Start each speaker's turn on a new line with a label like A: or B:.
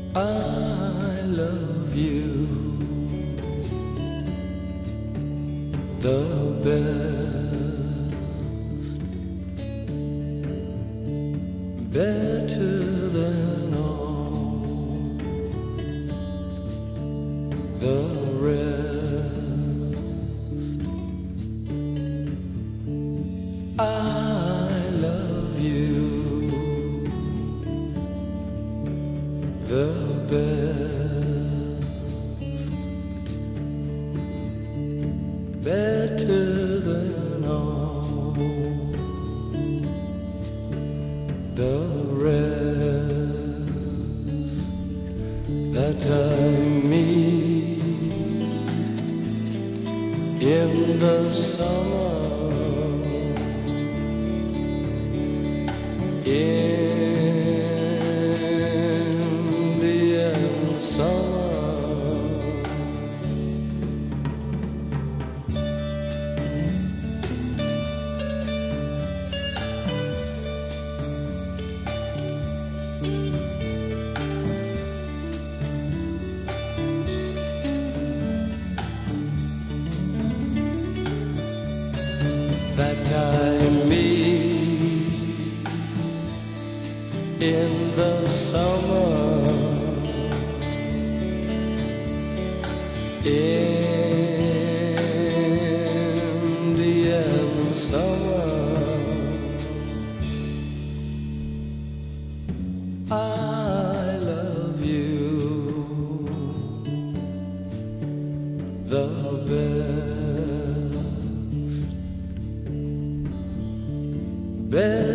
A: I love you the best, better than all the rest. I love you the best, better than all the rest that I meet in the summer, summer. That I meet in the summer, Indian summer. I love you the best, best.